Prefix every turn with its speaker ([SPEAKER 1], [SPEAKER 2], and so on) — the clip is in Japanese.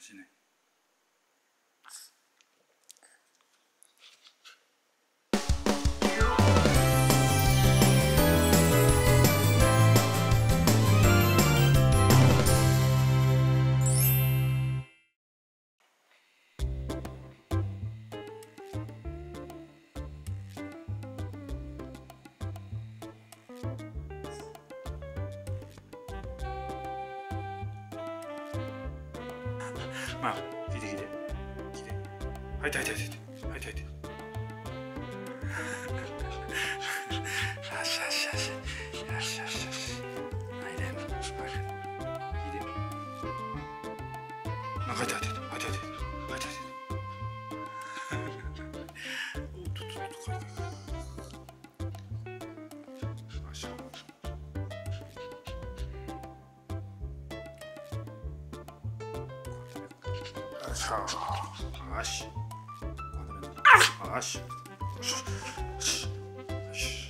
[SPEAKER 1] しいね。まあ聞いて聞いて聞いて、はいてはいてはいてはいてはいて、よしよしよしよしよしよし、はいね、はいね、聞いて、はいてはいてはいてはいてはいてはいて、おっとっとっと、はいて、よし、よし、よし、よし、よし、よし。